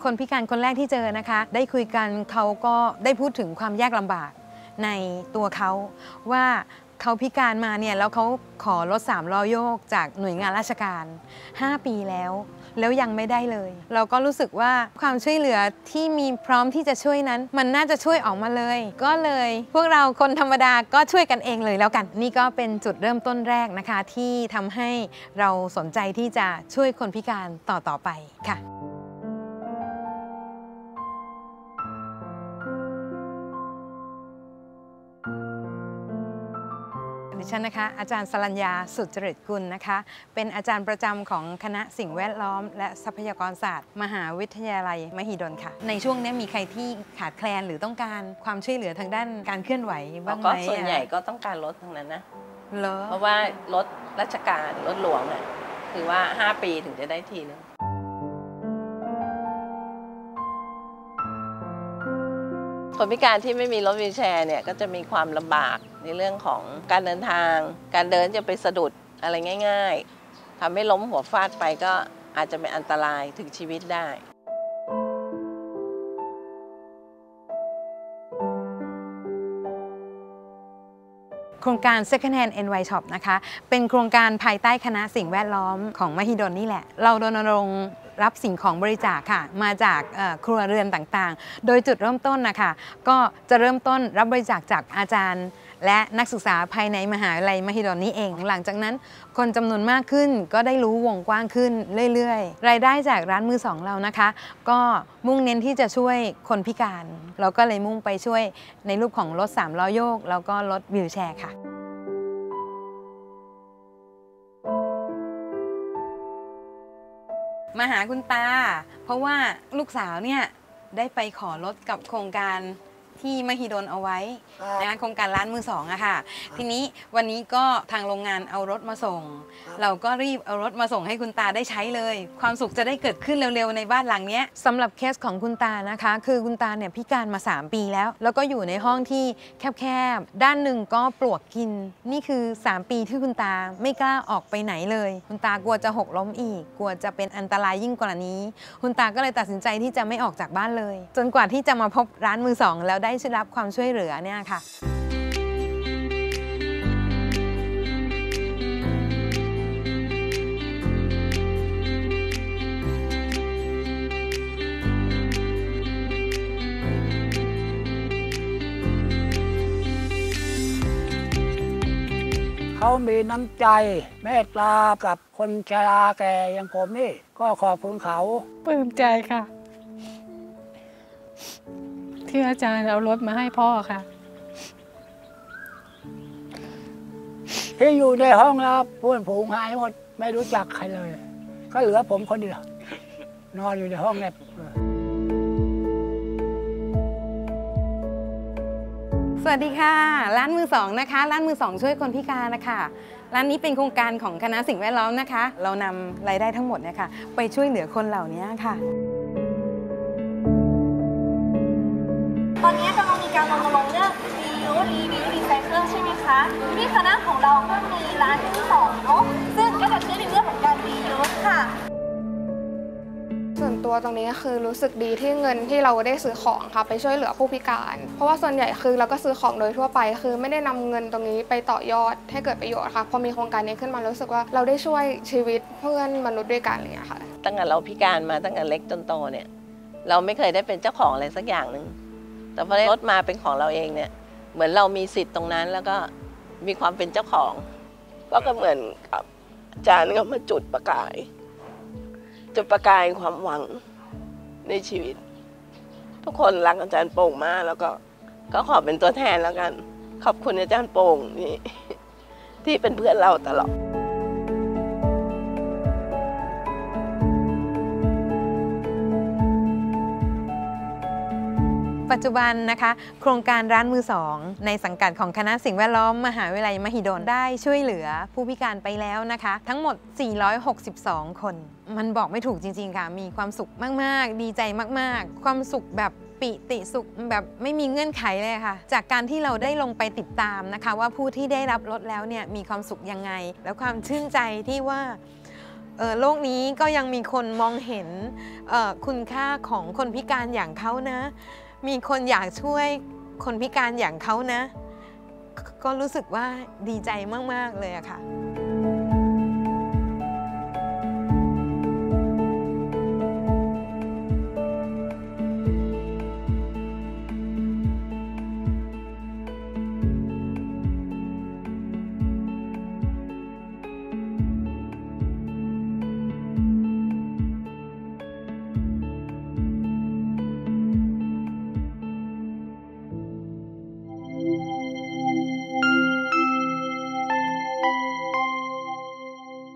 คนพิการคนแรกที่เจอนะคะได้คุยกันเขาก็ได้พูดถึงความยากลำบากในตัวเขาว่าเขาพิการมาเนี่ยแล้วเขาขอรถ3 ล้อโยกจากหน่วยงานราชการ5 ปีแล้วยังไม่ได้เลยเราก็รู้สึกว่าความช่วยเหลือที่มีพร้อมที่จะช่วยนั้นมันน่าจะช่วยออกมาเลยก็เลยพวกเราคนธรรมดาก็ช่วยกันเองเลยแล้วกันนี่ก็เป็นจุดเริ่มต้นแรกนะคะที่ทำให้เราสนใจที่จะช่วยคนพิการต่อไปค่ะดิฉันนะคะอาจารย์สรัญญาสุจริตกุลนะคะเป็นอาจารย์ประจำของคณะสิ่งแวดล้อมและทรัพยากรศาสตร์มหาวิทยาลัยมหิดลค่ะในช่วงนี้มีใครที่ขาดแคลนหรือต้องการความช่วยเหลือทางด้านการเคลื่อนไหวบ้างไหมส่วนใหญ่ก็ต้องการรถทั้งนั้นนะเพราะว่ารถราชการรถหลวงเนี่ยคือว่า5 ปีถึงจะได้ทีนึงคนพิการที่ไม่มีรถวีลแชร์เนี่ยก็จะมีความลำบากในเรื่องของการเดินทางการเดินจะไปสะดุดอะไรง่ายๆทำให้ล้มหัวฟาดไปก็อาจจะเป็นอันตรายถึงชีวิตได้โครงการ Second Hand NY Shop นะคะเป็นโครงการภายใต้คณะสิ่งแวดล้อมของมหิดลนี่แหละเรารณรงค์รับสิ่งของบริจาคค่ะมาจากครัวเรือนต่างๆโดยจุดเริ่มต้นนะคะก็จะเริ่มต้นรับบริจาคจากอาจารย์และนักศึกษาภายในมหาวิทยาลัยมหิดลนี่เองหลังจากนั้นคนจำนวนมากขึ้นก็ได้รู้วงกว้างขึ้นเรื่อยๆรายได้จากร้านมือสองเรานะคะก็มุ่งเน้นที่จะช่วยคนพิการเราก็เลยมุ่งไปช่วยในรูปของรถ3 ล้อโยกแล้วก็รถวีลแชร์ค่ะมาหาคุณตาเพราะว่าลูกสาวเนี่ยได้ไปขอรถกับโครงการที่มหิดลเอาไว้นะคะโครงการร้านมือสองอะค่ะทีนี้วันนี้ก็ทางโรงงานเอารถมาส่งเราก็รีบเอารถมาส่งให้คุณตาได้ใช้เลยความสุขจะได้เกิดขึ้นเร็วๆในบ้านหลังนี้สำหรับเคสของคุณตานะคะคือคุณตาเนี่ยพิการมา3 ปีแล้วก็อยู่ในห้องที่แคบๆด้านหนึ่งก็ปลวกกินนี่คือ3 ปีที่คุณตาไม่กล้าออกไปไหนเลยคุณตากลัวจะหกล้มอีกกลัวจะเป็นอันตรายยิ่งกว่านี้คุณตาก็เลยตัดสินใจที่จะไม่ออกจากบ้านเลยจนกว่าที่จะมาพบร้านมือสองแล้วได้รับความช่วยเหลือเนี่ยค่ะเขามีน้ำใจเมตตากับคนชราแก่อย่างผมนี่ก็ขอบคุณเขาปลื้มใจค่ะที่อาจารย์เอารถมาให้พ่อค่ะที่อยู่ในห้องแล้วเพื่อนฝูงหายหมดไม่รู้จักใครเลยก็เหลือผมคนเดียวนอนอยู่ในห้องเนี่ยสวัสดีค่ะร้านมือสองนะคะร้านมือสองช่วยคนพิการนะคะร้านนี้เป็นโครงการของคณะสิ่งแวดล้อมนะคะเรานำรายได้ทั้งหมดเนี่ยค่ะไปช่วยเหลือคนเหล่านี้ค่ะตอนนี้กำลังมีการรณรงค์เรื่องรีวิวรีไซเคิลใช่ไหมคะที่คณะของเราก็มีร้านที่2เนาะซึ่งก็จะช่วยในเรื่องของการรียูสค่ะส่วนตัวตรงนี้คือรู้สึกดีที่เงินที่เราได้ซื้อของค่ะไปช่วยเหลือผู้พิการเพราะว่าส่วนใหญ่คือเราก็ซื้อของโดยทั่วไปคือไม่ได้นำเงินตรงนี้ไปต่อยอดให้เกิดประโยชน์ค่ะพอมีโครงการนี้ขึ้นมารู้สึกว่าเราได้ช่วยชีวิตเพื่อนมนุษย์ด้วยกันอะไรอย่างเงี้ยค่ะตั้งแต่เราพิการมาตั้งแต่เล็กจนโตเนี่ยเราไม่เคยได้เป็นเจ้าของอะไรสักอย่างหนึ่งแต่พอได้รถมาเป็นของเราเองเนี่ยเหมือนเรามีสิทธิ์ตรงนั้นแล้วก็มีความเป็นเจ้าของก็เหมือนกับอาจารย์ก็มาจุดประกายความหวังในชีวิตทุกคนรักอาจารย์โป่งมากแล้วก็ขอเป็นตัวแทนแล้วกันขอบคุณอาจารย์โป่งนี่ที่เป็นเพื่อนเราตลอดปัจจุบันนะคะโครงการร้านมือสองในสังกัดของคณะสิ่งแวดล้อมมหาวิทยาลัยมหิดลได้ช่วยเหลือผู้พิการไปแล้วนะคะทั้งหมด462 คนมันบอกไม่ถูกจริงๆค่ะมีความสุขมากๆดีใจมากๆความสุขแบบปิติสุขแบบไม่มีเงื่อนไขเลยค่ะจากการที่เราได้ลงไปติดตามนะคะว่าผู้ที่ได้รับรถแล้วเนี่ยมีความสุขยังไงแล้วความชื่นใจที่ว่าโลกนี้ก็ยังมีคนมองเห็นคุณค่าของคนพิการอย่างเขานะ มีคนอยากช่วยคนพิการอย่างเขานะ ก็รู้สึกว่าดีใจมากๆเลยอะค่ะ